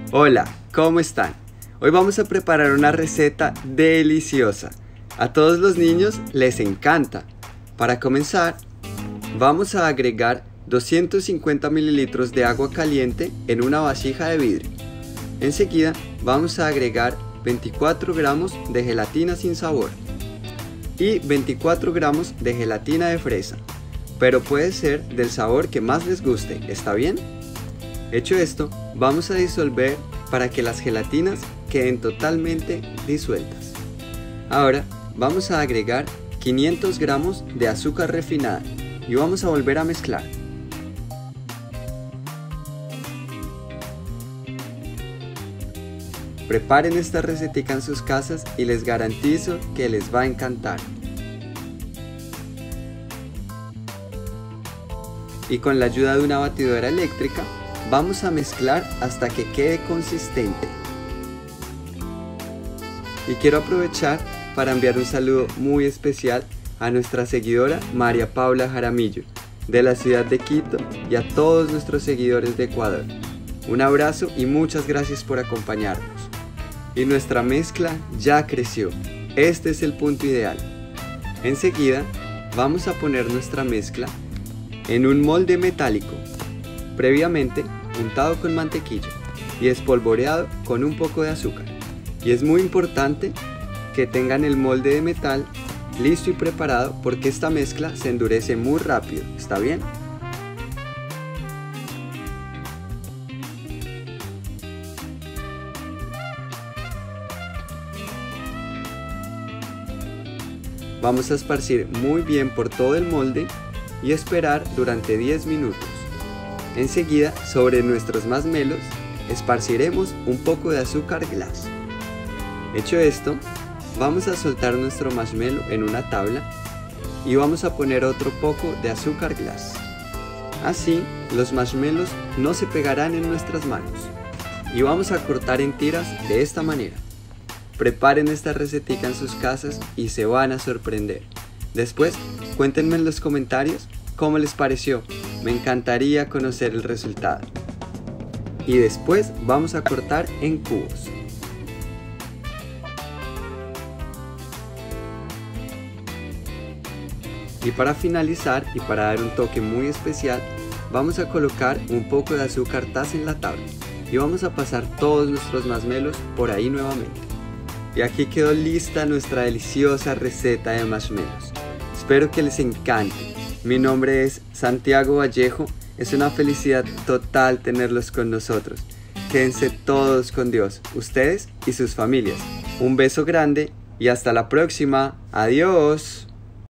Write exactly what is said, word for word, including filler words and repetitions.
Hola, ¿cómo están? Hoy vamos a preparar una receta deliciosa. A todos los niños les encanta. Para comenzar, vamos a agregar doscientos cincuenta mililitros de agua caliente en una vasija de vidrio. Enseguida vamos a agregar veinticuatro gramos de gelatina sin sabor y veinticuatro gramos de gelatina de fresa, pero puede ser del sabor que más les guste, ¿está bien? Hecho esto, vamos a disolver para que las gelatinas queden totalmente disueltas. Ahora vamos a agregar quinientos gramos de azúcar refinada y vamos a volver a mezclar. Preparen esta recetica en sus casas y les garantizo que les va a encantar. Y con la ayuda de una batidora eléctrica, vamos a mezclar hasta que quede consistente. Y quiero aprovechar para enviar un saludo muy especial a nuestra seguidora María Paula Jaramillo, de la ciudad de Quito, y a todos nuestros seguidores de Ecuador. Un abrazo y muchas gracias por acompañarnos. Y nuestra mezcla ya creció. Este es el punto ideal. Enseguida vamos a poner nuestra mezcla en un molde metálico, previamente untado con mantequilla y espolvoreado con un poco de azúcar. Y es muy importante que tengan el molde de metal listo y preparado porque esta mezcla se endurece muy rápido, ¿está bien? Vamos a esparcir muy bien por todo el molde y esperar durante diez minutos. Enseguida, sobre nuestros masmelos, esparciremos un poco de azúcar glass. Hecho esto, vamos a soltar nuestro marshmallow en una tabla y vamos a poner otro poco de azúcar glass. Así, los marshmallows no se pegarán en nuestras manos. Y vamos a cortar en tiras de esta manera. Preparen esta recetica en sus casas y se van a sorprender. Después, cuéntenme en los comentarios cómo les pareció. Me encantaría conocer el resultado. Y después vamos a cortar en cubos. Y para finalizar y para dar un toque muy especial, vamos a colocar un poco de azúcar taza en la tabla. Y vamos a pasar todos nuestros marshmallows por ahí nuevamente. Y aquí quedó lista nuestra deliciosa receta de marshmallows. Espero que les encante. Mi nombre es Santiago Vallejo. Es una felicidad total tenerlos con nosotros. Quédense todos con Dios, ustedes y sus familias. Un beso grande y hasta la próxima. Adiós.